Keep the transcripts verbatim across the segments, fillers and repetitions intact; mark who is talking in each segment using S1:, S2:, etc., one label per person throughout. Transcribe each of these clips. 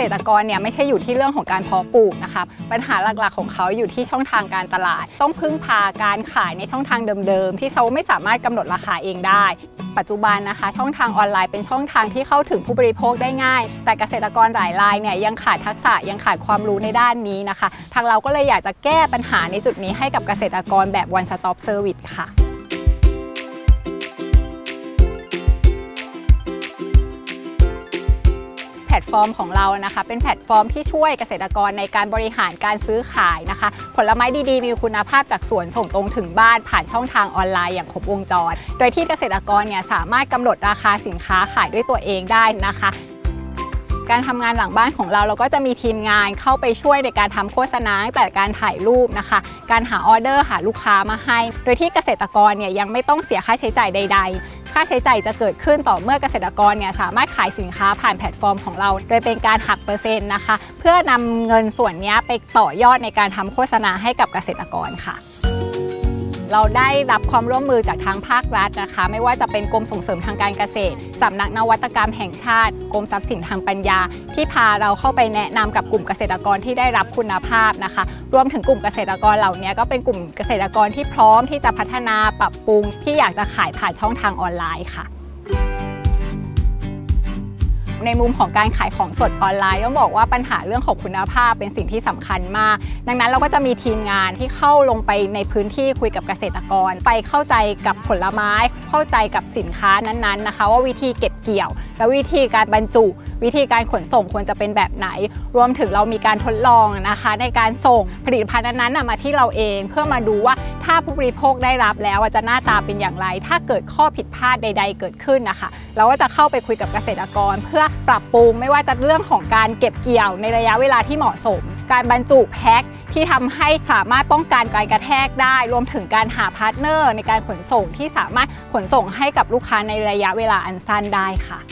S1: ษตรกรเนี่ยไม่ใช่อยู่ที่เรื่องของการเพาะปลูกนะคะปัญหาหลักๆของเขาอยู่ที่ช่องทางการตลาดต้องพึ่งพาการขายในช่องทางเดิมๆที่เขาไม่สามารถกำหนดราคาเองได้ปัจจุบันนะคะช่องทางออนไลน์เป็นช่องทางที่เข้าถึงผู้บริโภคได้ง่ายแต่เกษตรกรหลายรายเนี่ยยังขาดทักษะยังขาดความรู้ในด้านนี้นะคะทางเราก็เลยอยากจะแก้ปัญหาในจุดนี้ให้กับเกษตรกรแบบ one stop service ค่ะแพลตฟอร์มของเรานะคะเป็นแพลตฟอร์มที่ช่วยเกษตรกรในการบริหารการซื้อขายนะคะผลไม้ดีๆมีคุณภาพจากสวนส่งตรงถึงบ้านผ่านช่องทางออนไลน์อย่างครบวงจรโดยที่เกษตรกรเนี่ยสามารถกำหนดราคาสินค้าขายด้วยตัวเองได้นะคะการทำงานหลังบ้านของเราเราก็จะมีทีมงานเข้าไปช่วยในการทำโฆษณาตั้งแต่การถ่ายรูปนะคะการหาออเดอร์หาลูกค้ามาให้โดยที่เกษตรกรเนี่ยยังไม่ต้องเสียค่าใช้จ่ายใดๆค่าใช้จ่ายจะเกิดขึ้นต่อเมื่อเกษตรกรเนี่ยสามารถขายสินค้าผ่านแพลตฟอร์มของเราโดยเป็นการหักเปอร์เซ็นต์นะคะเพื่อนำเงินส่วนนี้ไปต่อยอดในการทำโฆษณาให้กับเกษตรกรค่ะเราได้รับความร่วมมือจากทางภาครัฐนะคะไม่ว่าจะเป็นกรมส่งเสริมทางการเกษตรสำนักนวัตกรรมแห่งชาติกรมทรัพย์สินทางปัญญาที่พาเราเข้าไปแนะนำกับกลุ่มเกษตรกรที่ได้รับคุณภาพนะคะรวมถึงกลุ่มเกษตรกรเหล่านี้ก็เป็นกลุ่มเกษตรกรที่พร้อมที่จะพัฒนาปรับปรุงที่อยากจะขายผ่านช่องทางออนไลน์ค่ะในมุมของการขายของสดออนไลน์ต้องบอกว่าปัญหาเรื่องของคุณภาพเป็นสิ่งที่สำคัญมากดังนั้นเราก็จะมีทีมงานที่เข้าลงไปในพื้นที่คุยกับเกษตรกรไปเข้าใจกับผลไม้เข้าใจกับสินค้านั้นๆนะคะว่าวิธีเก็บเกี่ยวและวิธีการบรรจุวิธีการขนส่งควรจะเป็นแบบไหนรวมถึงเรามีการทดลองนะคะในการส่งผลิตภัณฑ์นั้นๆมาที่เราเองเพื่อมาดูว่าถ้าผู้บริโภคได้รับแล้วจะหน้าตาเป็นอย่างไรถ้าเกิดข้อผิดพลาดใดๆเกิดขึ้นนะคะเราก็จะเข้าไปคุยกับเกษตรกรเพื่อปรับปรุงไม่ว่าจะเรื่องของการเก็บเกี่ยวในระยะเวลาที่เหมาะสมการบรรจุแพ็คที่ทำให้สามารถป้องกันการกระแทกได้รวมถึงการหาพาร์ทเนอร์ในการขนส่งที่สามารถขนส่งให้กับลูกค้าในระยะเวลาอันสั้นได้ค่ะ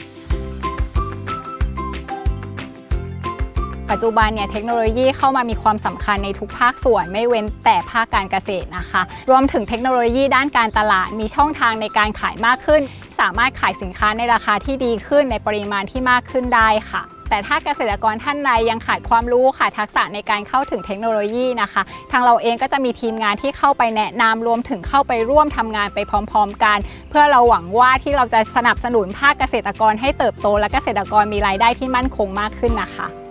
S1: ปัจจุบันเนี่ยเทคโนโลยีเข้ามามีความสำคัญในทุกภาคส่วนไม่เว้นแต่ภาคการเกษตรนะคะรวมถึงเทคโนโลยีด้านการตลาดมีช่องทางในการขายมากขึ้นสามารถขายสินค้าในราคาที่ดีขึ้นในปริมาณที่มากขึ้นได้ค่ะแต่ถ้าเกษตรกรท่านใดยังขาดความรู้ขาดทักษะในการเข้าถึงเทคโนโลยีนะคะทางเราเองก็จะมีทีมงานที่เข้าไปแนะนำรวมถึงเข้าไปร่วมทำงานไปพร้อมๆกันเพื่อเราหวังว่าที่เราจะสนับสนุนภาคเกษตรกรให้เติบโตและเกษตรกรมีรายได้ที่มั่นคงมากขึ้นนะคะ